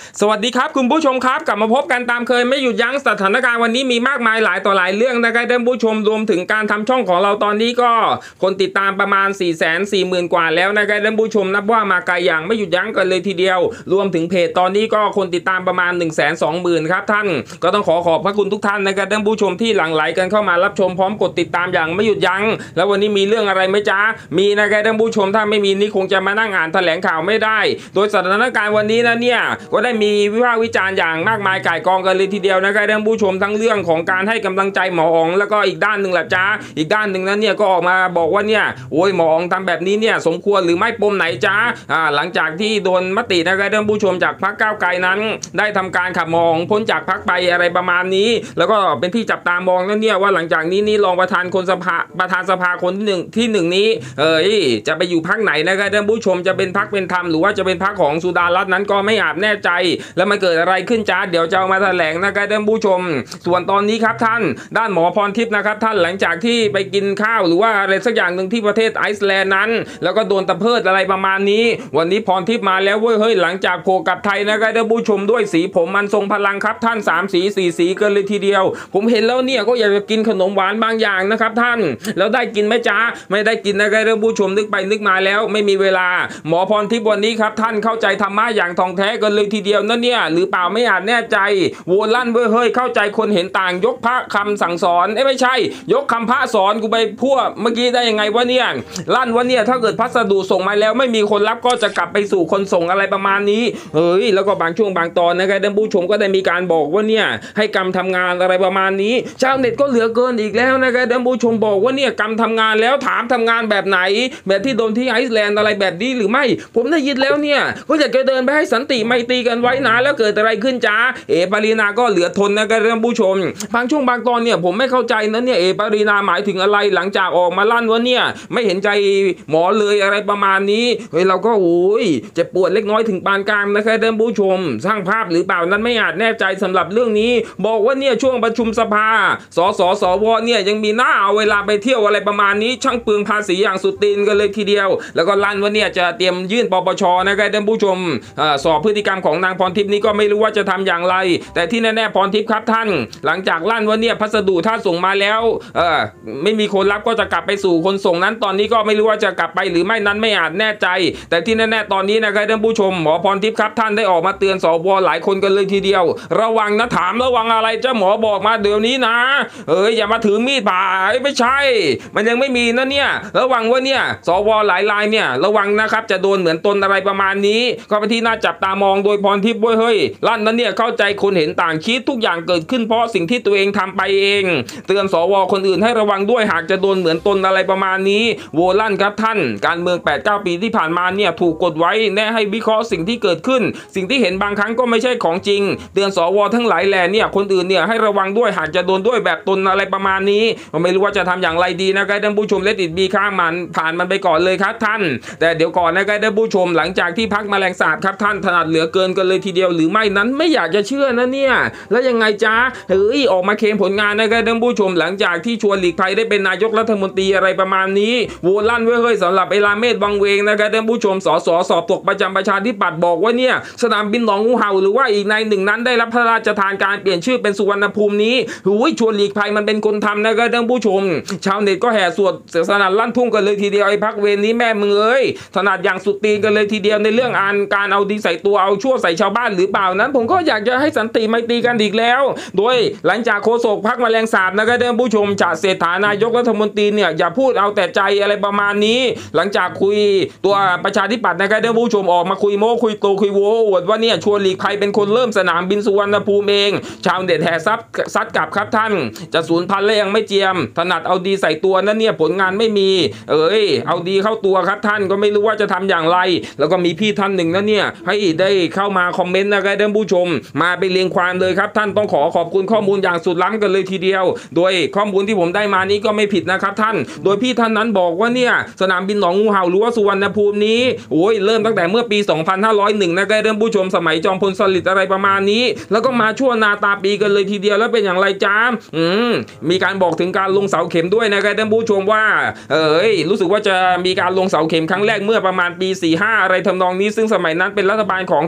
สวัสดีครับคุณผู้ชมครับกลับมาพบกันตามเคยไม่หยุดยั้งสถานการณ์วันนี้มีมากมายหลายต่อหลายเรื่องนะครับท่านผู้ชมรวมถึงการทำช่องของเราตอนนี้ก็คนติดตามประมาณ 440,000 กว่าแล้วนะครับท่านผู้ชมนับว่ามาไกลอย่างไม่หยุดยั้งกันเลยทีเดียวรวมถึงเพจตอนนี้ก็คนติดตามประมาณ 120,000 ครับท่านก็ต้องขอบพระคุณทุกท่านนะครับท่านผู้ชมที่หลั่งไหลกันเข้ามารับชมพร้อมกดติดตามอย่างไม่หยุดยั้งแล้ววันนี้มีเรื่องอะไรไหมจ๊ะมีนะครับท่านผู้ชมถ้าไม่มีนี่คงจะมานั่งอ่านแถลงข่าวไม่ได้โดยสถานการณ์วันนี้นะเนี่ยก็ได้มีวิพากษ์วิจารณ์อย่างมากมายก่ายกองกันเลยทีเดียวนะครับท่านผู้ชมทั้งเรื่องของการให้กำลังใจหมออ๋องแล้วก็อีกด้านหนึ่งแหละจ้าอีกด้านหนึ่งนั้นเนี่ยก็ออกมาบอกว่าเนี่ยโอ้ยหมออ๋องทำแบบนี้เนี่ยสมควรหรือไม่ปมไหนจ้าหลังจากที่โดนมตินะครับท่านผู้ชมจากพรรคก้าวไกลนั้นได้ทำการขับหมออ๋องพ้นจากพรรคไปอะไรประมาณนี้แล้วก็เป็นที่จับตามองนั่นเนี่ยว่าหลังจากนี้นี่รองประธานสภาคนที่หนึ่งนี้จะไปอยู่พรรคไหนนะครับท่านผู้ชมจะเป็นพรรคเป็นธรรมหรือว่าจะเป็นพรรคของสุดารัตน์นั้นก็ไม่อาจแน่ใจแล้วมันเกิดอะไรขึ้นจ้าเดี๋ยวจะเอามาแถลงนะครับท่านผู้ชมส่วนตอนนี้ครับท่านด้านหมอพรทิพย์นะครับท่านหลังจากที่ไปกินข้าวหรือว่าอะไรสักอย่างหนึ่งที่ประเทศไอซ์แลนด์นั้นแล้วก็โดนตะเพิดอะไรประมาณนี้วันนี้พรทิพย์มาแล้วเว้ยเฮ้ยหลังจากโผล่กลับไทยนะครับท่านผู้ชมด้วยสีผมมันทรงพลังครับท่าน3 สี4 สีกันเลยทีเดียวผมเห็นแล้วเนี่ยก็อยากจะกินขนมหวานบางอย่างนะครับท่านแล้วได้กินไหมจ้าไม่ได้กินนะครับท่านผู้ชมนึกไปนึกมาแล้วไม่มีเวลาหมอพรทิพย์วันนี้ครับท่านเข้าใจธรรมะอย่างทองแท้กันเลยทีเดียวนั่นเนี่ยหรือเปล่าไม่อาจแน่ใจโวลั่นเว้ยเฮ้ยเข้าใจคนเห็นต่างยกพระคำสั่งสอนไม่ใช่ยกคำพระสอนกูไปพั่วเมื่อกี้ได้ยังไงวะเนี่ยลั่นวะเนี่ยถ้าเกิดพัสดุส่งมาแล้วไม่มีคนรับก็จะกลับไปสู่คนส่งอะไรประมาณนี้แล้วก็บางช่วงบางตอนนะครับท่านผู้ชมก็ได้มีการบอกว่าเนี่ยให้กรรมทำงานอะไรประมาณนี้ชาวเน็ตก็เหลือเกินอีกแล้วนะครับท่านผู้ชมบอกว่าเนี่ยกรรมทำงานแล้วถามทำงานแบบไหนแบบที่โดนที่ไอซ์แลนด์อะไรแบบนี้หรือไม่ผมได้ยินแล้วเนี่ยก็อยากจะเดินไปให้สันติไมตรีกันไว้นะแล้วเกิดอะไรขึ้นจ้าปรินาก็เหลือทนนะครับท่านผู้ชมบางช่วงบางตอนเนี่ยผมไม่เข้าใจนั้นเนี่ยปรินาหมายถึงอะไรหลังจากออกมาลั่นว่าเนี่ยไม่เห็นใจหมอเลยอะไรประมาณนี้เราก็โอ้ยจะปวดเล็กน้อยถึงปานกลางนะครับท่านผู้ชมสร้างภาพหรือเปล่านั้นไม่อาจแน่ใจสำหรับเรื่องนี้บอกว่าเนี่ยช่วงประชุมสภาสวเนี่ยยังมีหน้าเอาเวลาไปเที่ยวอะไรประมาณนี้ช่างเปลืองภาษีอย่างสุดตีนกันเลยทีเดียวแล้วก็ลั่นว่าเนี่ยจะเตรียมยื่นปปชนะครับท่านผู้ชมสอบพฤติกรรมของนางพรทิพย์นี้ก็ไม่รู้ว่าจะทำอย่างไรแต่ที่แน่ๆพรทิพย์ครับท่านหลังจากลั่นว่าเนี่ยพัสดุถ้าส่งมาแล้วไม่มีคนรับก็จะกลับไปสู่คนส่งนั้นตอนนี้ก็ไม่รู้ว่าจะกลับไปหรือไม่นั้นไม่อาจแน่ใจแต่ที่แน่ๆตอนนี้นะครับท่านผู้ชมหมอพรทิพย์ครับท่านได้ออกมาเตือนสวหลายคนกันเลยทีเดียวระวังนะถามระวังอะไรเจ้าหมอบอกมาเดี๋ยวนี้นะอย่ามาถือมีดผ่าไม่ใช่มันยังไม่มีนะเนี่ยระวังว่าเนี่ยสวหลายรายเนี่ยระวังนะครับจะโดนเหมือนตนอะไรประมาณนี้ก็เป็นที่น่าจับตามองโดยพรทิพย์เฮ้ยลั่นนั้นเนี่ยเข้าใจคนเห็นต่างคิดทุกอย่างเกิดขึ้นเพราะสิ่งที่ตัวเองทำไปเองเตือนสวคนอื่นให้ระวังด้วยหากจะโดนเหมือนตนอะไรประมาณนี้โวลั่นครับท่านการเมือง 8-9 ปีที่ผ่านมาเนี่ยถูกกดไว้แน่ให้วิเคราะห์สิ่งที่เกิดขึ้นสิ่งที่เห็นบางครั้งก็ไม่ใช่ของจริงเตือนสวทั้งหลายแหล่เนี่ยคนอื่นเนี่ยให้ระวังด้วยหากจะโดนด้วยแบบตนอะไรประมาณนี้ไม่รู้ว่าจะทำอย่างไรดีนะครับท่านผู้ชมเลติดบีข้างมันผ่านมันไปก่อนเลยครับท่านแต่เดี๋ยวก่อนนะครับท่านผู้ชมหลังจากที่พักแมลงสาบครับท่านถนัดเหลือเกินกันเลยทีเดียวหรือไม่นั้นไม่อยากจะเชื่อนะเนี่ยแล้วยังไงจ้าออกมาเคลมผลงานนะครับท่านผู้ชมหลังจากที่ชวนหลีกภัยได้เป็นนายกรัฐมนตรีอะไรประมาณนี้โวลั่นเว้ยสำหรับราเมศวังเวงนะครับท่านผู้ชมสสอบตกประจำประชาธิปัตย์บอกว่าเนี่ยสนามบินหนองงูเห่าหรือว่าอีกในหนึ่งนั้นได้รับพระราชทานการเปลี่ยนชื่อเป็นสุวรรณภูมินี้ชวนหลีกภัยมันเป็นคนทำนะครับท่านผู้ชมชาวเน็ตก็แห่สวดสนั่นลั่นทุ่งกันเลยทีเดียวไอ้พักเวรนี้แม่มึงถนัดอย่างสุดตีนกันเลยทีเดียวในเรื่องการเอาดีใส่ตัวเอาชั่วใส่ชาวบ้านหรือเปล่านั้นผมก็อยากจะให้สันติไมตรีกันอีกแล้วโดยหลังจากโฆษกพรรคแมลงสาบนะครับท่านผู้ชมจะเศรษฐานายกรัฐมนตรีเนี่ยอย่าพูดเอาแต่ใจอะไรประมาณนี้หลังจากคุยตัวประชาธิปัตย์นะครับท่านผู้ชมออกมาคุยโม้คุยโตคุยโว้อวดว่าเนี่ยชวนหลีกภัยเป็นคนเริ่มสนามบินสุวรรณภูมิเองชาวเน็ตแห่ซัดกลับครับท่านจะสูญพันธุ์แล้วยังไม่เจียมถนัดเอาดีใส่ตัวนั่นเนี่ยผลงานไม่มีเอาดีเข้าตัวครับท่านก็ไม่รู้ว่าจะทำอย่างไรแล้วก็มีพี่ท่านหนึ่งนั่นเนี่ยให้ได้เข้ามาคอมเมนต์นะครับท่านผู้ชมมาไปเรียงความเลยครับท่านต้องขอบคุณข้อมูลอย่างสุดล้ำกันเลยทีเดียวโดยข้อมูลที่ผมได้มานี้ก็ไม่ผิดนะครับท่านโดยพี่ท่านนั้นบอกว่าเนี่ยสนามบินหนองงูเห่าหรือว่าสุวรรณภูมินี้เริ่มตั้งแต่เมื่อปี 2501นะครับท่านผู้ชมสมัยจอมพลสฤษดิ์อะไรประมาณนี้แล้วก็มาชั่วนาตาปีกันเลยทีเดียวแล้วเป็นอย่างไรจ้ามีการบอกถึงการลงเสาเข็มด้วยนะครับท่านผู้ชมว่ารู้สึกว่าจะมีการลงเสาเข็มครั้งแรกเมื่อประมาณปี 45อะไรทำนองนี้ซึ่งสมัยนั้นเป็นรัฐบาลของทักษิณชิน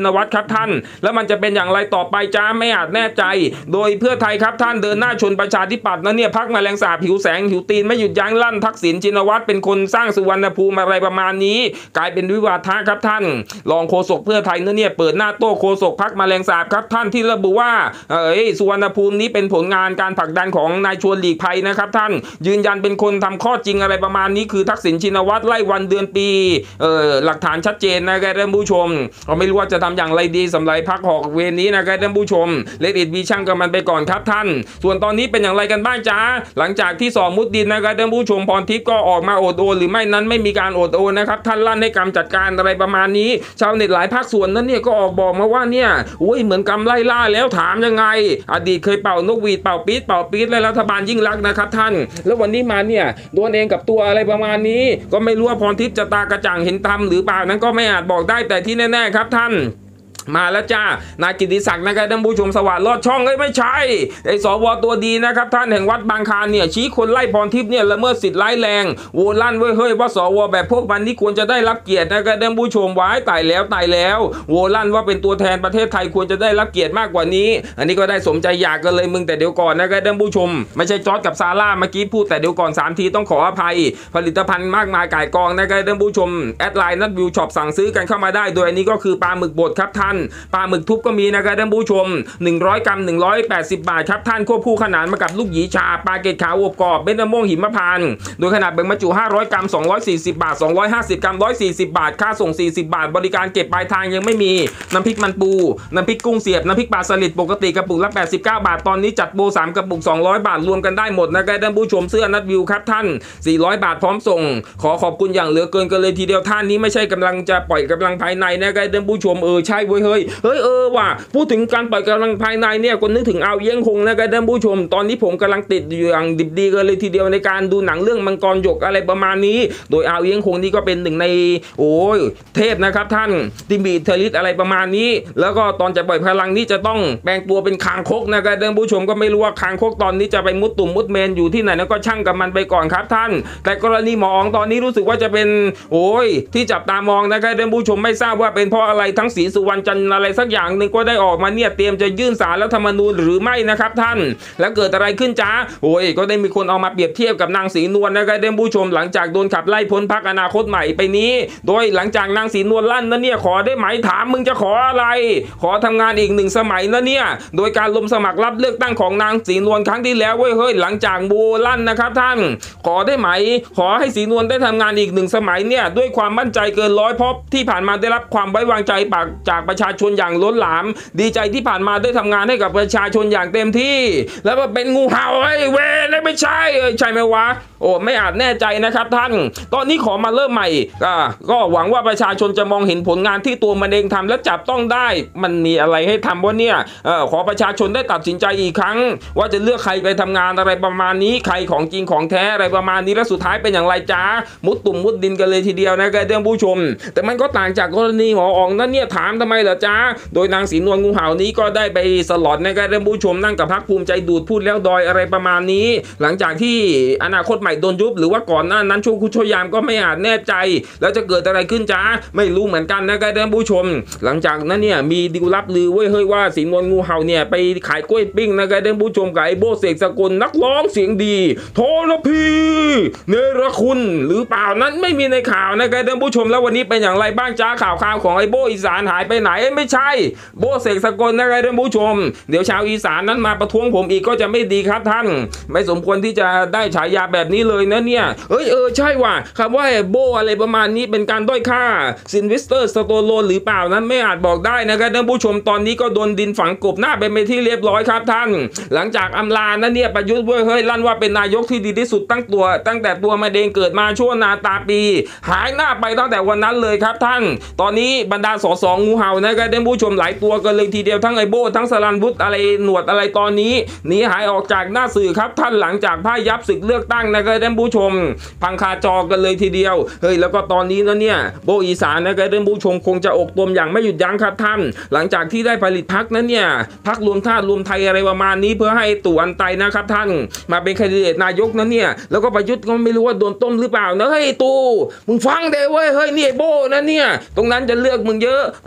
นวัตรครับท่านแล้วมันจะเป็นอย่างไรต่อไปจ้าไม่อาจแน่ใจโดยเพื่อไทยครับท่านเดินหน้าชนประชาธิปัตย์นะเนี่ยพรรคแมลงสาบหิวแสงหิวตีนไม่หยุดยั้งลั่นทักษิณชินวัตรเป็นคนสร้างสุวรรณภูมิอะไรประมาณนี้กลายเป็นวิวาทะครับท่านรองโฆษกเพื่อไทยเนี่ยเปิดหน้าโต้โฆษกพรรคแมลงสาบครับท่านที่ระบุว่าสุวรรณภูมินี้เป็นผลงานการผลักดันของนายชวนหลีกภัยนะครับท่านยืนยันเป็นคนทำข้อจริงอะไรประมาณนี้คือทักษิณชินวัตรไล่วันเดือนปีหลักฐานชัดเจนนะครับท่านผู้ชมเราไม่รู้ว่าจะทำอย่างไรดีสำหรับพรรคหอกเวรนี้นะครับท่านผู้ชมเลดอิดวีช่างกับมันไปก่อนครับท่านส่วนตอนนี้เป็นอย่างไรกันบ้างจ้าหลังจากที่สอบมุดดินนะครับท่านผู้ชมพรทิพย์ก็ออกมาโอดโอนหรือไม่นั้นไม่มีการโอดโอนนะครับท่านลั่นให้กรรมจัดการอะไรประมาณนี้ชาวเน็ตหลายภาคส่วนนั้นเนี่ยก็ออกบอกมาว่าเนี่ยเหมือนกรรมไล่ล่าแล้วถามยังไงอดีตเคยเป่านกหวีดเป่าปี๊ดและรัฐบาลยิ่งรักนะครับท่านแล้ววันนี้มาเนี่ยโดนเองกับตัวอะไรประมาณนี้ก็ไม่รู้ว่าพรทิพย์จะตากระจ่างเห็นธรรมหรือเปล่านั้นก็ไม่อาจบอกได้แต่ที่แน่ๆครับท่านมาแล้วจ้านายกิติศักดิ์นะครับท่านผู้ชมสวัสดิ์รอดช่องไม่ใช่ไอ้สวตัวดีนะครับท่านแห่งวัดบางคลานเนี่ยชี้คนไล่พรทิพย์เนี่ยละเมิดสิทธิ์ร้ายแรงโวลั่นเฮ้ยว่าสวแบบพวกมันนี่ควรจะได้รับเกียรตินะครับท่านผู้ชมไว้ตายแล้วโวลั่นว่าเป็นตัวแทนประเทศไทยควรจะได้รับเกียรติมากกว่านี้อันนี้ก็ได้สมใจอยากกันเลยมึงแต่เดี๋ยวก่อนนะครับท่านผู้ชมไม่ใช่จอร์จกับซาร่าเมื่อกี้พูดแต่เดี๋ยวก่อน3 ทีต้องขออภัยผลิตภัณฑ์มากมายก่ายกองนะครับท่านผู้ชมแอดไลน์นัดวิวช็อปสั่งซื้อกันเข้ามาได้โดยอันนี้ก็คือปลาหมึกบดครับท่านปลาหมึกทุบก็มีนะครับท่านผู้ชม100 กรัม180 บาทครับท่านควบคู่ขนานมากับลูกหยีชาปลาเกตขาวอบกรอบเม็ดมะม่วงหิมพานต์โดยขนาดแบ่งบรรจุ500 กรัม240 บาท250 กรัม140 บาทค่าส่ง40 บาทบริการเก็บปลายทางยังไม่มีน้ำพริกมันปูน้ำพริกกุ้งเสียบน้ำพริกปลาสลิดปกติกระปุกละ89 บาทตอนนี้จัดโปร3 กระปุก200 บาทรวมกันได้หมดนะครับท่านผู้ชมเสื้อนัดวิวครับท่าน400 บาทพร้อมส่งขอขอบคุณอย่างเหลือเกินกันเลยทีเดียวท่านนี้ไม่ใช่กำลังจะปล่อยกำลังภายในนะครับท่านผู้ชมใช่เว้ยเฮ้ยว่ะพูดถึงการปล่อยกำลังภายในเนี่ยคนนึกถึงเอาเยี่ยงคงนะครับท่านผู้ชมตอนนี้ผมกำลังติดอยู่อย่างดิบดีกันเลยทีเดียวในการดูหนังเรื่องมังกรหยกอะไรประมาณนี้โดยเอาเยี่ยงคงนี่ก็เป็นหนึ่งในเทพนะครับท่านที่มีอิทธิฤทธิ์อะไรประมาณนี้แล้วก็ตอนจะปล่อยพลังนี้จะต้องแปลงตัวเป็นคางคกนะครับท่านผู้ชมก็ไม่รู้ว่าคางคกตอนนี้จะไปมุดตุ่มมุดเมนอยู่ที่ไหนแล้วก็ช่างกับมันไปก่อนครับท่านแต่กรณีหมออ๋องตอนนี้รู้สึกว่าจะเป็นที่จับตามองนะครับท่านผู้ชมไม่ทราบว่าเป็นเพราะอะไรทั้งศรีสุวรรณจันทร์อะไรสักอย่างหนึ่งก็ได้ออกมาเนี่ยเตรียมจะยื่นศาลรัฐธรรมนูญหรือไม่นะครับท่านแล้วเกิดอะไรขึ้นจ้าก็ได้มีคนเอามาเปรียบเทียบกับนางศรีนวลนะครับท่านผู้ชมหลังจากโดนขับไล่พ้นพรรคอนาคตใหม่ไปนี้โดยหลังจากนางศรีนวลลั่นนั่นเนี่ยขอได้ไหมถามมึงจะขออะไรขอทำงานอีก1 สมัยนะเนี่ยโดยการลงสมัครรับเลือกตั้งของนางศรีนวลครั้งที่แล้วหลังจากโบลั่นนะครับท่านขอได้ไหมขอให้ศรีนวลได้ทำงานอีก1 สมัยเนี่ยด้วยความมั่นใจเกินร้อยเพราะที่ผ่านมาได้รับความไว้วางใจจากประชาชนอย่างล้นหลามดีใจที่ผ่านมาได้ทำงานให้กับประชาชนอย่างเต็มที่แล้วมาเป็นงูเห่าเวรไม่ใช่ใช่ไหมวะไม่อาจแน่ใจนะครับท่านตอนนี้ขอมาเริ่มใหม่ก็หวังว่าประชาชนจะมองเห็นผลงานที่ตัวมันเองทำและจับต้องได้มันมีอะไรให้ทำวะเนี่ยขอประชาชนได้ตัดสินใจอีกครั้งว่าจะเลือกใครไปทำงานอะไรประมาณนี้ใครของจริงของแท้อะไรประมาณนี้และสุดท้ายเป็นอย่างไรจ้ามุดตุ่มมุดดินกันเลยทีเดียวนะครับท่านผู้ชมแต่มันก็ต่างจากกรณีหมออ๋องนั่นเนี่ยถามทำไมเหรอจ้าโดยนางศรีนวลงูเห่านี้ก็ได้ไปสลอดนะครับท่านผู้ชมนั่งกับพรรคภูมิใจดูดพูดแล้วดอยอะไรประมาณนี้หลังจากที่อนาคตใหม่โดนยุบหรือว่าก่อนหน้านั้นช่วงคุชยามก็ไม่อาจแน่ใจแล้วจะเกิดอะไรขึ้นจ้าไม่รู้เหมือนกันนะครับท่านผู้ชมหลังจากนั้นเนี่ยมีดิวลับลือว่าศรีนวลงูเห่าเนี่ยไปขายกล้วยปิ้งนะครับท่านผู้ชมกับไอ้โบเสกสกลนักร้องเสียงดีโทรพีเนรคุณหรือเปล่านั้นไม่มีในข่าวนะครับท่านผู้ชมแล้ววันนี้เป็นอย่างไรบ้างจ้าข่าวของไอ้โบอีสานหายไปไหนไม่ใช่โบเสกสกลนะครับท่านผู้ชมเดี๋ยวชาวอีสานนั้นมาประท้วงผมอีกก็จะไม่ดีครับท่านไม่สมควรที่จะได้ฉายาแบบนี้เลยนะเนี่ยใช่ว่ะคำว่าโบอะไรประมาณนี้เป็นการด้อยค่าซินวิสเตอร์สโตโลนหรือเปล่านั้นไม่อาจบอกได้นะครับท่านผู้ชมตอนนี้ก็โดนดินฝังกลบหน้าไปเป็นที่เรียบร้อยครับท่านหลังจากอำลานั้นเนี่ยประยุทธ์ลั่นว่าเป็นนายกที่ดีที่สุดตั้งแต่ตัวมาเองเกิดมาชั่วนาตาปีหายหน้าไปตั้งแต่วันนั้นเลยครับท่านตอนนี้บรรดาส.ส.งูเห่านะครับท่านผู้ชมหลายตัวกันเลยทีเดียวทั้งไอโบทั้งสลันวุฒิอะไรหนวดอะไรตอนนี้หนีหายออกจากหน้าสื่อครับท่านหลังจากพ่ายยับศึกเลือกตั้งนะครับท่านผู้ชมพังคาจอกันเลยทีเดียวแล้วก็ตอนนี้นะเนี่ยโบอีสานนะครับท่านผู้ชมคงจะอกตมอย่างไม่หยุดยั้งครับท่านหลังจากที่ได้ผลิตพรรคนั้นเนี่ยพรรครวมธาตุรวมไทยอะไรประมาณนี้เพื่อให้ตู่อันไตนะครับท่านมาเป็นแคนดิเดตนายกนั้นเนี่ยแล้วก็ประยุทธ์ก็ไม่รู้ว่าโดนต้มหรือเปล่านะตู่มึงฟังเด้นี่โบนะเนี่ยตรงนั้นจะเลือกมึงเยอะตรงนี้ก็จะ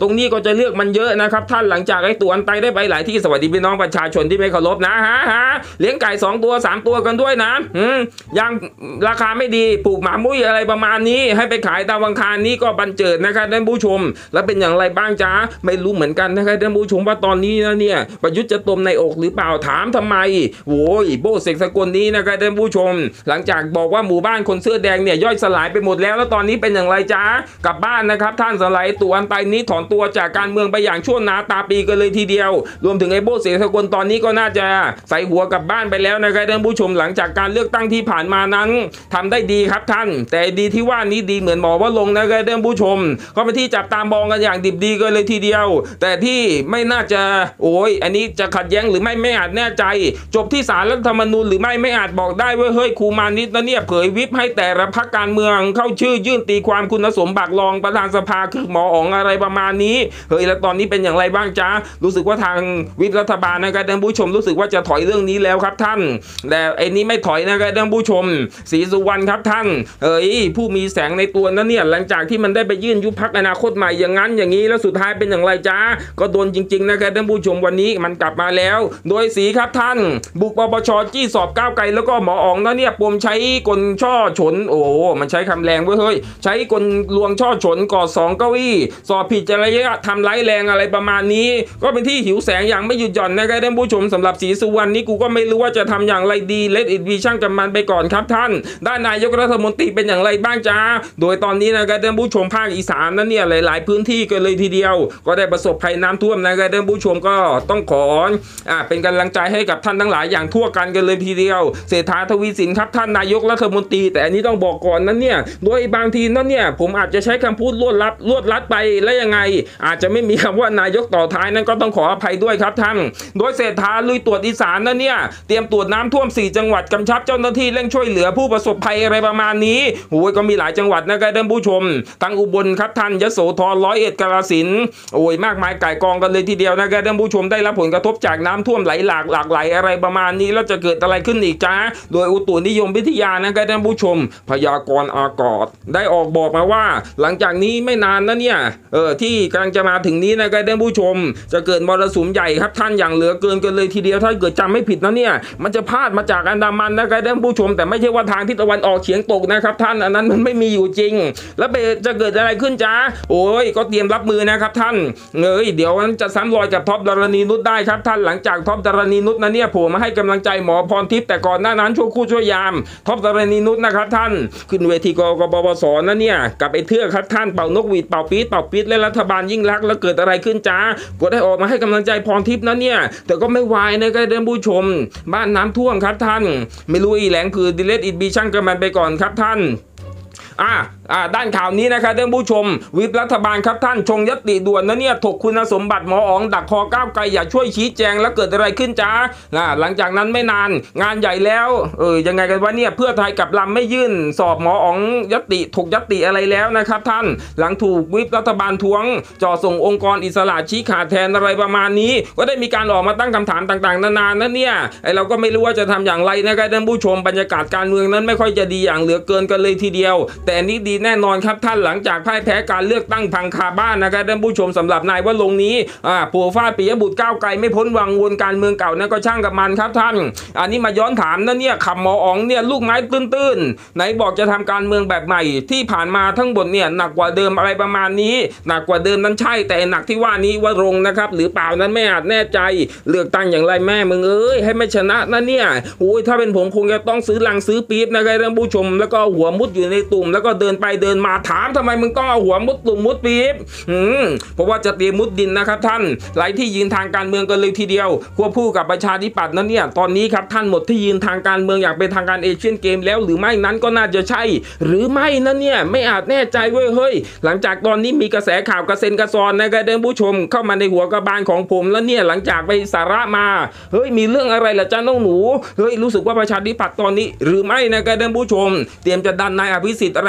จะเลือกมันเยอะนะครับท่านหลังจากไอ้ตัวอันไตได้ไปหลายที่สวัสดีพี่น้องประชาชนที่ไม่เคารพนะฮะเลี้ยงไก่2ตัว3ตัวกันด้วยนะยังราคาไม่ดีปลูกหมามุ้ยอะไรประมาณนี้ให้ไปขายตามวังคารนี้ก็บันเจิดนะครับท่านผู้ชมแล้วเป็นอย่างไรบ้างจ๊ะไม่รู้เหมือนกันนะครับท่านผู้ชมว่าตอนนี้นะเนี่ยประยุทธ์จะตมในอกหรือเปล่าถามทำไมโว้ยโบเสกสกลนี้นะครับท่านผู้ชมหลังจากบอกว่าหมู่บ้านคนเสื้อแดงเนี่ยย่อยสลายไปหมดแล้วตอนนี้เป็นอย่างไรจ๊ะกลับบ้านนะครับท่านสไลด์ตัวอันไตนี้ถอนตัวจากการเมืองไปอย่างชั่วนาตาปีกันเลยทีเดียวรวมถึงไอ้โบเสกสกลตอนนี้ก็น่าจะใส่หัวกลับบ้านไปแล้วนะครับท่านผู้ชมหลังจากการเลือกตั้งที่ผ่านมานั้นทำได้ดีครับท่านแต่ดีที่ว่านี้ดีเหมือนหมอว่าลงนะครับท่านผู้ชมก็เป็นที่จับตามองกันอย่างดิบดีกันเลยทีเดียวแต่ที่ไม่น่าจะอันนี้จะขัดแย้งหรือไม่อาจแน่ใจจบที่ศาลรัฐธรรมนูญหรือไม่อาจบอกได้ว่าเฮ้ยครูมานิดนะเนี่ยเผยวิปให้แต่ละพรรคการเมืองเข้าชื่อยื่นตีความคุณสมบัติรองประธานสภาคือหมออ๋องอะไรประมาณนี้เฮ้ยแล้วตอนนี้เป็นอย่างไรบ้างจ๊ะรู้สึกว่าทางวิปรัฐบาลนะครับท่านผู้ชมรู้สึกว่าจะถอยเรื่องนี้แล้วครับท่านแต่ไอ้นี้ไม่ถอยนะครับท่านผู้ชมศรีสุวรรณครับท่านผู้มีแสงในตัวนั้นเนี่ยหลังจากที่มันได้ไปยื่นยุบพรรคอนาคตใหม่อย่างนั้นอย่างนี้แล้วสุดท้ายเป็นอย่างไรจ๊ะก็โดนจริงๆนะครับท่านผู้ชมวันนี้มันกลับมาแล้วโดยสีครับท่านบุกปปชจี้สอบก้าวไกลแล้วก็หมออ๋องนั้นเนี่ยปมใช้กลช่อฉนมันใช้คำแรงเว้ยเฮ้ยใช้กลลวงช่อฉนก่อ2เก้าอี้สอบผิดจริยธรรมร้ายแรงอะไรประมาณนี้ก็เป็นที่หิวแสงอย่างไม่หยุดหย่อนนะครับท่านผู้ชมสำหรับศรีสุวรรณนี้กูก็ไม่รู้ว่าจะทำอย่างไรดีเลทอิทวีช่างกับมันไปก่อนครับท่านด้านนายกรัฐมนตรีเป็นอย่างไรบ้างจ๊ะโดยตอนนี้นะครับท่านผู้ชมภาคอีสานนั้นเนี่ยหลายๆพื้นที่กันเลยทีเดียวก็ได้ประสบภัยน้ำท่วมนะครับท่านผู้ชมก็ต้องขอเป็นกำลังใจให้กับท่านทั้งหลายอย่างทั่วกันเลยทีเดียวเศรษฐาทวีสินครับท่านนายกรัฐมนตรีแต่อันนี้ต้องบอกก่อนนั้นเนี่ยโดยบางทีนั้นเนี่ยผมอาจจะใช้คำพูดลวดลัดไปและยังไงอาจจะไม่มีคำว่านายกต่อท้ายนั้นก็ต้องขออภัยด้วยครับท่านโดยเศรษฐาลุยตรวจอีสานนั้นเนี่ยเตรียมตรวจน้ำท่วม4จังหวัดกำชับเจ้าหน้าที่เร่งช่วยเหลือผู้ประสบภัยอะไรประมาณนี้ก็มีหลายจังหวัดนะครับท่านผู้ชมทั้งอุบลครับท่านยโสธร101กาฬสินธุ์มากมายก่ายกองกันเลยทีเดียวนะครับท่านผู้ชมได้รับผลกระทบจากน้ำท่วมไหลหลากไหลอะไรประมาณนี้แล้วจะเกิดอะไรขึ้นอีกจ้าโดยอุตุนิยมวิทยานะครับท่านผู้ชมพยากรณ์อากาศได้ออกบอกมาว่าหลังจากนี้ไม่นานนะเนี่ยที่กำลังจะมาถึงนี้นะครับท่านผู้ชมจะเกิดมรสุมใหญ่ครับท่านอย่างเหลือเกินกันเลยทีเดียวถ้าเกิดจำไม่ผิดนะเนี่ยมันจะพาดมาจากอันดามันนะครับท่านผู้ชมแต่ไม่ใช่ว่าทางทิศตะวันออกเฉียงตกนะครับท่านอันนั้นมันไม่มีอยู่จริงแล้วจะเกิดอะไรขึ้นจ้าก็เตรียมรับมือนะครับท่านเดี๋ยวจะซ้ำรอยกับท็อปดารณีนุชได้ครับท่านหลังจากท็อปดารณีนุชนะเนี่ยโผล่มาให้กำลังใจหมอพรทิพย์แต่ก่อนหน้านั้นช่วยคู่ช่วยยามท็อปดารณีนุชนะครับท่านขึ้นเวทีกบปสนะเนี่ยกับไอ้เทือกครับท่านเป่านกหวีดเป่าปี๊ดและรัฐบาลยิ่งลักษณ์แล้วเกิดอะไรขึ้นจ้าก็ได้ออกมาให้กำลังใจพรทิพย์นะเนี่ยแต่ก็ไม่วายนะครับท่านผู้ชมบ้านน้ำท่วมครับท่านไม่รู้อีแหลงคือดิเลตอิดบีช่างกับมันไปก่อนครับท่านด้านข่าวนี้นะครับท่านผู้ชมวิปรัฐบาลครับท่านชงยติด่วนนะเนี่ยถกคุณสมบัติหมออ๋องดักคอก้าวไกลอย่าช่วยชี้แจงแล้วเกิดอะไรขึ้นจ้าหลังจากนั้นไม่นานงานใหญ่แล้วยังไงกันวะเนี่ยเพื่อไทยกับลำไม่ยื่นสอบหมออ๋องยติถกยติอะไรแล้วนะครับท่านหลังถูกวิปรัฐบาลทวงจ่อส่งองค์กรอิสระชี้ขาดแทนอะไรประมาณนี้ก็ได้มีการออกมาตั้งคำถามต่างๆนานานะเนี่ยเราก็ไม่รู้ว่าจะทำอย่างไรนะครับท่านผู้ชมบรรยากาศการเมืองนั้นไม่ค่อยจะดีอย่างเหลือเกินกันเลยทีเดียวแต่นี้ดีแน่นอนครับท่านหลังจากพ่ายแพ้การเลือกตั้งพังคาบ้านนะครับท่านผู้ชมสำหรับนายวรงค์นี้ผัวฟาดปิยบุตรก้าวไกลไม่พ้นวังวนการเมืองเก่านั่นก็ช่างกับมันครับท่านอันนี้มาย้อนถามนะเนี่ยขับหมออ๋องเนี่ยลูกไม้ตื้นๆไหนบอกจะทำการเมืองแบบใหม่ที่ผ่านมาทั้งหมดเนี่ยหนักกว่าเดิมอะไรประมาณนี้หนักกว่าเดิมนั้นใช่แต่หนักที่ว่านี้วรงค์นะครับหรือเปล่านั้นไม่อาจแน่ใจเลือกตั้งอย่างไรแม่มึงให้ไม่ชนะนะเนี่ยถ้าเป็นผมคงจะต้องซื้อลังซื้อปี๊บนะครับท่านผู้ชมแล้วก็หัวมุดอยู่ในตุ่มแล้วก็เดินไปเดินมาถามทำไมมึงต้องเอาหัวมุดตุ่มมุดปี๊บเพราะว่าจะเตรียมมุดดินนะครับท่านหลายที่ยืนทางการเมืองกันเลยทีเดียวควบคู่กับประชาธิปัตย์นั้นเนี่ยตอนนี้ครับท่านหมดที่ยืนทางการเมืองอย่างเป็นทางการเอเชียนเกมแล้วหรือไม่นั้นก็น่าจะใช่หรือไม่นั้นเนี่ยไม่อาจแน่ใจเว้ยเฮ้ยหลังจากตอนนี้มีกระแสข่าวกระเซ็นกระซอนนะครับท่านผู้ชมเข้ามาในหัวกระบาลของผมแล้วเนี่ยหลังจากไปสาระมามีเรื่องอะไรล่ะจ้าน้องหนูรู้สึกว่าประชาธิปัตย์ตอนนี้หรือไม่นะครับท่านผู้ชมเตรียมจะดันนายอภิสิทธิ์อะไรประมาณ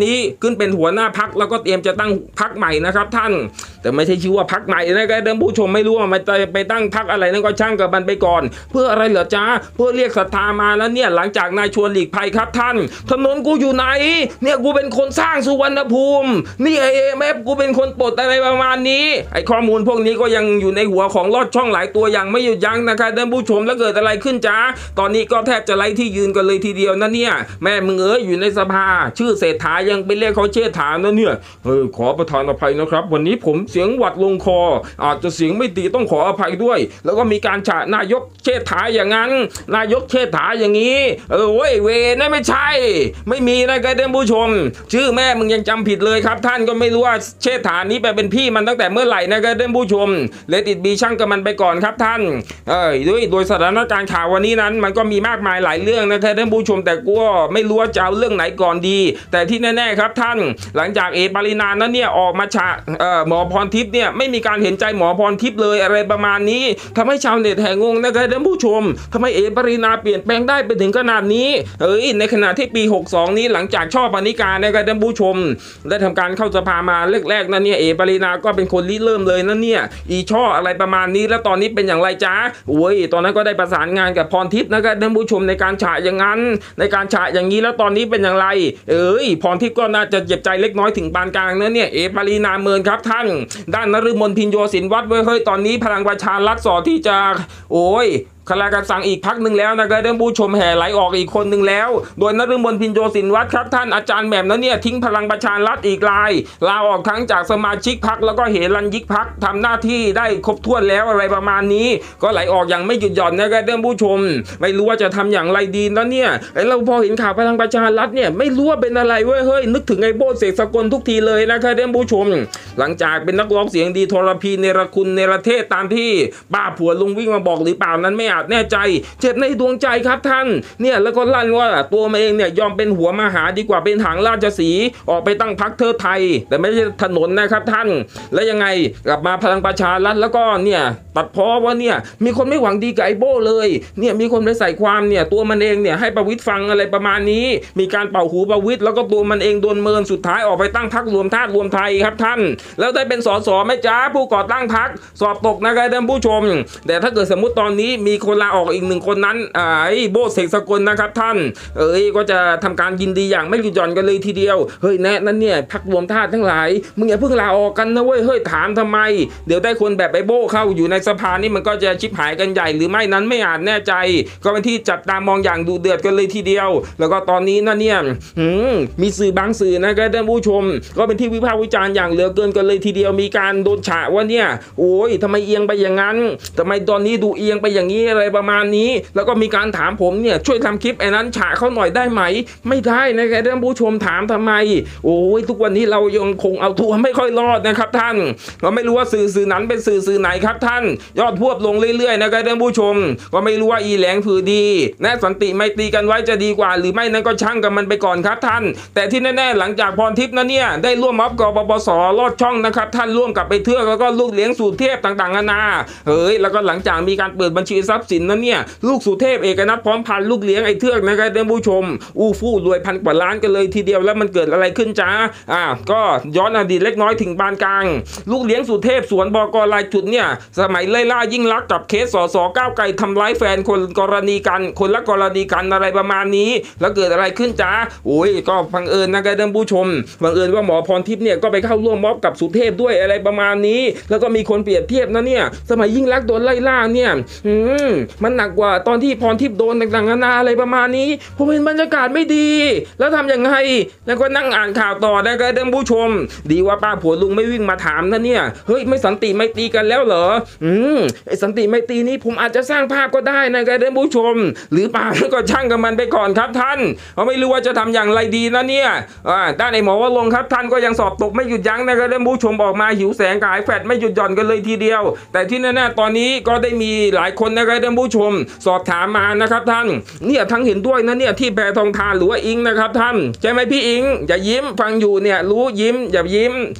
นี้ขึ้นเป็นหัวหน้าพรรคแล้วก็เตรียมจะตั้งพรรคใหม่นะครับท่านแต่ไม่ใช่ชื่อว่าพรรคใหม่นะครับท่านผู้ชมไม่รู้ว่ามันจะไปตั้งพรรคอะไรนั่นก็ช่างกับมันไปก่อนเพื่ออะไรเหรอจ๊ะเพื่อเรียกศรัทธามาแล้วเนี่ยหลังจากนายชวนหลีกภัยครับท่านถนนกูอยู่ไหนเนี่ยกูเป็นคนสร้างสุวรรณภูมินี่IMFกูเป็นคนปลดอะไรประมาณนี้ไอ้ข้อมูลพวกนี้ก็ยังอยู่ในหัวของลอดช่องหลายตัวอย่างไม่หยุดยั้งนะครับท่านผู้ชมแล้วเกิดอะไรขึ้นจ๊ะตอนนี้ก็แทบจะไร้ที่ยืนกันเลยทีเดียวนะเนี่ยแม่มึงอยู่ในสภาชื่อเศรษฐายังไปเรียกเขาเชษฐานะเนี่ยขอประทานอภัยนะครับวันนี้ผมเสียงหวัดลงคออาจจะเสียงไม่ดีต้องขออภัยด้วยแล้วก็มีการฉะนายกเชษฐาอย่างนั้นนายกเชษฐาอย่างนี้เว้ยเวนั่นไม่ใช่ไม่มีนะครับท่านผู้ชมชื่อแม่มึงยังจำผิดเลยครับท่านก็ไม่รู้ว่าเชษฐานี้ไปเป็นพี่มันตั้งแต่เมื่อไหร่นะครับท่านผู้ชมเลติดบีช่างกับมันไปก่อนครับท่านโดยสถานการณ์ข่าววันนี้นั้นมันก็มีมากมายหลายเรื่องนะครับท่านผู้ชมแต่ก็ไม่รู้ว่าจะเอาเรื่องไหนก่อนดีแต่ที่แน่ๆครับท่านหลังจากปรินานั้นเนี่ยออกมาฉะหมอพรทิพย์เนี่ยไม่มีการเห็นใจหมอพรทิพย์เลยอะไรประมาณนี้ทำให้ชาวเน็ตแห่งงนะครับท่านผู้ชมทำไมปรินาเปลี่ยนแปลงได้ไปถึงขนาดนี้ในขณะที่ปี62นี้หลังจากช่อปณิการนะครับท่านผู้ชมได้ทำการเข้าสภามาแรกๆนั้นเนี่ยปรินาก็เป็นคนริเริ่มเลยนั่นเนี่ยช่ออะไรประมาณนี้แล้วตอนนี้เป็นอย่างไรจ๊ะตอนนั้นก็ได้ประสานงานกับพรทิพย์นะครับท่านผู้ชมในการฉะอย่างนั้นในการฉะอย่างนี้แล้วตอนนี้เป็นอย่างไรพรทิพย์ก็น่าจะเจ็บใจเล็กน้อยถึงปานกลางนะเนี่ยปรินาเมินครับท่านด้านนฤมลพินโยสินวัฒน์ตอนนี้พลังประชารัฐสอที่จะคณะกรรมการอีกพักหนึ่งแล้วนะครับท่านผู้ชมแห่ไหลออกอีกคนหนึ่งแล้วโดยนฤมลพินโยสินวัฒน์ครับท่านอาจารย์แหม่มนั้นเนี่ยทิ้งพลังประชารัฐอีกลาออกทั้งจากสมาชิกพรรคแล้วก็เหรัญญิกพรรคทำหน้าที่ได้ครบถ้วนแล้วอะไรประมาณนี้ก็ไหลออกอย่างไม่หยุดหย่อนนะครับท่านผู้ชมไม่รู้ว่าจะทำอย่างไรดีนะเนี่ยเราพอเห็นข่าวพลังประชารัฐเนี่ยไม่รู้ว่าเป็นอะไรนึกถึงไอ้โบ้เสกสกลทุกทีเลยนะครับท่านผู้ชมหลังจากเป็นนักร้องเสียงดีทรพีเนรคุณเนรเทศตามที่ป้าผัวลุงวิ่งมาบอกหรือเปล่านั้นไม่อาจแน่ใจเจ็บในดวงใจครับท่านเนี่ยแล้วก็ลั่นว่าตัวมันเองเนี่ยยอมเป็นหัวมหาดีกว่าเป็นถังราชสีออกไปตั้งพรรคเทิดไทยแต่ไม่ใช่ถนนนะครับท่านแล้วยังไงกลับมาพลังประชารัฐแล้วก็เนี่ยตัดพ้อว่าเนี่ยมีคนไม่หวังดีกับไอ้โบ้เลยเนี่ยมีคนไปใส่ความเนี่ยตัวมันเองเนี่ยให้ประวิตรฟังอะไรประมาณนี้มีการเป่าหูประวิตรแล้วก็ตัวมันเองโดนเมินสุดท้ายออกไปตั้งพรรครวมธาตุรวมไทยครับท่านแล้วได้เป็นสสไหมจ๊ะผู้ก่อตั้งพรรคสอบตกนะครับท่านผู้ชมแต่ถ้าเกิดสมมุติตอนนี้มีคนลาออกอีกหนึ่งคนนั้นไอ้โบ้เสกสกลนะครับท่านก็จะทำการยินดีอย่างไม่หยุดหย่อนกันเลยทีเดียวแน่นั่นเนี่ยพรรครวมธาตุทั้งหลายมึงอย่าเพิ่งลาออกกันนะถามทำไมเดี๋ยวได้คนแบบไอ้โบ้เข้าอยู่ในสภานี่มันก็จะชิบหายกันใหญ่หรือไม่นั้นไม่อาจแน่ใจก็เป็นที่จับตามองอย่างดุเดือดกันเลยทีเดียวแล้วก็ตอนนี้นะเนี่ยมีสื่อบางสื่อนะครับท่านผู้ชมก็เป็นที่วิพากษ์วิจารณ์อย่างเหลือเกินกันเลยทีเดียวมีการโดนฉะว่าเนี่ยทำไมเอียงไปอย่างนั้นทำไมตอนนี้ดูเอียงไปอย่างนี้อะไรประมาณนี้แล้วก็มีการถามผมเนี่ยช่วยทำคลิปไอ้นั้นฉะเขาหน่อยได้ไหมไม่ได้นะครับท่านผู้ชมถามทำไมทุกวันนี้เรายังคงเอาตัวไม่ค่อยรอดนะครับท่านก็ไม่รู้ว่าสื่อนั้นเป็นสื่อไหนครับท่านยอดพวบลงเรื่อยๆนะครับท่านผู้ชมก็ไม่รู้ว่าอีแหลงผือดีและสันติไม่ตีกันไว้จะดีกว่าหรือไม่นั้นก็ช่างกับมันไปก่อนครับท่านแต่ที่แน่ๆหลังจากพรทิพย์นั้นเนี่ยได้ร่วมม็อบกปปส.ลอดช่องนะครับท่านร่วมกับไปเทือกแล้วก็ลูกเลี้ยงสุเทพต่างๆนานาแล้วก็หลังจากมีการเปิดบัญชีทรัพย์สินนั้นเนี่ยลูกสุเทพเอกนัทพร้อมพันลูกเลี้ยงไอ้เทือกนะครับท่านผู้ชมฟู่รวย1,000 กว่าล้านกันเลยทีเดียวแล้วมันเกิดอะไรขึ้นจ้าก็ย้อนอดีตเล็กน้อยถึงปานกลางลูกเลี้ยงสุเทพสวนบก.รายจุดเนี่ยสมัยไล่ล่ายิ่งลักษณ์กับเคสส.ก้าวไกลทำร้ายแฟนคนละกรณีกันอะไรประมาณนี้แล้วเกิดอะไรขึ้นจ้าก็บังเอิญนะครับท่านผู้ชมบังเอิญว่าหมอพรทิพย์เนี่ยก็ไปเข้าร่วมม็อบกับสุเทพด้วยอะไรประมาณนี้แล้วก็มีคนเปรียบเทียบนะเนี่ยสมัยยิ่งลักษณ์โดนไล่ล่าเนี่ยมันหนักกว่าตอนที่พรทิพย์โดนต่างๆนานาอะไรประมาณนี้ผมเห็นบรรยากาศไม่ดีแล้วทำยังไงแล้วก็นั่งอ่านข่าวต่อนะครับท่านผู้ชมดีว่าป้าผัวลุงไม่วิ่งมาถามนะเนี่ยไม่สันติไม่ตีกันแล้วเหรอไอ้สันติไม่ตีนี้ผมอาจจะสร้างภาพก็ได้นะครับท่านผู้ชมหรือเปล่าก็ช่างกับมันไปก่อนครับท่านเพราะไม่รู้ว่าจะทำอย่างไรดีนะเนี่ยด้านไอ้หมอว่าลงครับท่านก็ยังสอบตกไม่หยุดยั้งนะครับท่านผู้ชมออกมาหิวแสงกายแฟดไม่หยุดหย่อนกันเลยทีเดียวแต่ที่แน่ๆตอนนี้ก็ได้มีหลายคนนะครับท่านผู้ชมสอบถามมานะครับท่านเนี่ยทั้งเห็นด้วยนะเนี่ยที่แพทองทานหรือว่าอิงนะครับท่านใช่ไหมพี่อิงอย่ายิ้มฟังอยู่เนี่ยรู้ยิ้มอย่ายิ้ม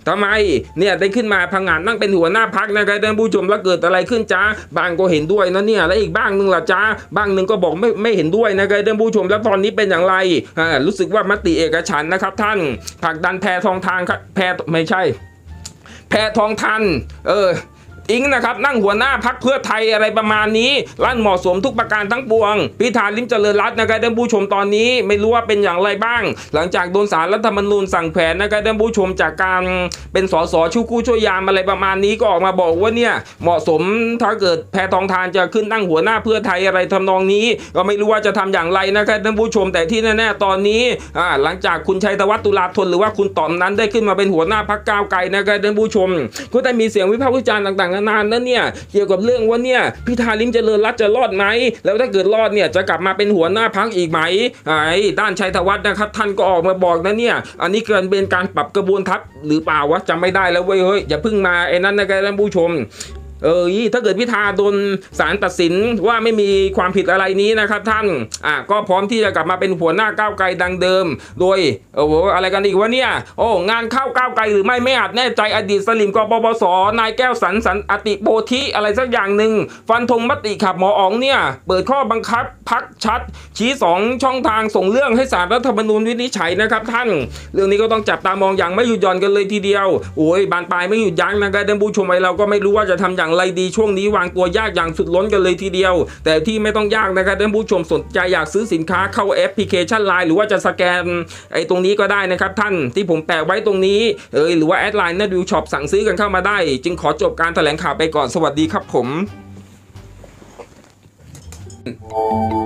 ทำไมเนี่ยได้ขึ้นมาพังงานนั่งเป็นหัวหน้าพรรคนะครับท่านผู้ชมแล้วเกิดอะไรขึ้นจ้าบางก็เห็นด้วยนะเนี่ยแล้วอีกบ้างนึงล่ะจ้าบ้างนึงก็บอกไม่เห็นด้วยนะครับท่านผู้ชมแล้วตอนนี้เป็นอย่างไรรู้สึกว่ามติเอกฉันท์นะครับท่านผลักดันแพทองทานครับแพไม่ใช่แพทองทานอิงนะครับนั่งหัวหน้าพรรคเพื่อไทยอะไรประมาณนี้ลั่นเหมาะสมทุกประการทั้งปวงพิธาลิ้มเจริญรัตน์นะครับท่านผู้ชมตอนนี้ไม่รู้ว่าเป็นอย่างไรบ้างหลังจากโดนศาลรัฐธรรมนูญสั่งแผนนะครับท่านผู้ชมจากการเป็นสสชูกู้ช่วยยามอะไรประมาณนี้ก็ออกมาบอกว่าเนี่ยเหมาะสมถ้าเกิดแพทองทานจะขึ้นนั่งหัวหน้าเพื่อไทยอะไรทำนองนี้ก็ไม่รู้ว่าจะทำอย่างไรนะครับท่านผู้ชมแต่ที่แน่ๆตอนนี้หลังจากคุณชัยธวัฒน์ตุลาธนหรือว่าคุณต่อมนั้นได้ขึ้นมาเป็นหัวหน้าพรรคก้าวไกลนะครับท่านผู้ชมก็ได้มีเสียงวิพากษ์วิจารณ์ต่างๆนานนั้นเนี่ยเกี่ยวกับเรื่องว่าเนี่ยพิธาลิ้มเจริญรัตน์จะรอดไหมแล้วถ้าเกิดรอดเนี่ยจะกลับมาเป็นหัวหน้าพรรคอีกไหมด้านชัยธวัฒน์นะครับท่านก็ออกมาบอกนะเนี่ยอันนี้เกินเป็นการปรับกระบวนทัพหรือเปล่าวะจำไม่ได้แล้วเว้ยเฮ้ยอย่าเพิ่งมาไอ้นั้นนะครับท่านผู้ชมถ้าเกิดพิธาโดนศาลตัดสินว่าไม่มีความผิดอะไรนี้นะครับท่านก็พร้อมที่จะกลับมาเป็นหัวหน้าก้าวไกลดังเดิมโดยอะไรกันอีกวะเนี่ยงานเข้าก้าวไกลหรือไม่อาจแน่ใจอดีตสลิมกปปสนายแก้วสันอติโพธิอะไรสักอย่างหนึ่งฟันธงมติขับหมออ๋องเนี่ยเปิดข้อบังคับพักชัดชี้2ช่องทางส่งเรื่องให้ศาลรัฐธรรมนูญวินิจฉัยนะครับท่านเรื่องนี้ก็ต้องจับตามองอย่างไม่หยุดหย่อนกันเลยทีเดียวบานปลายไม่หยุดยั้งนะครับท่านผู้ชมเราก็ไม่รู้ว่าจะทำอย่างไรดีช่วงนี้วางตัวยากอย่างสุดล้นกันเลยทีเดียวแต่ที่ไม่ต้องยากนะครับท่านผู้ชมสนใจอยากซื้อสินค้าเข้าแอปพลิเคชัน LINE หรือว่าจะสแกนตรงนี้ก็ได้นะครับท่านที่ผมแปะไว้ตรงนี้หรือว่าแอดไลน์นะดูช็อปสั่งซื้อกันเข้ามาได้จึงขอจบการแถลงข่าวไปก่อนสวัสดีครับผม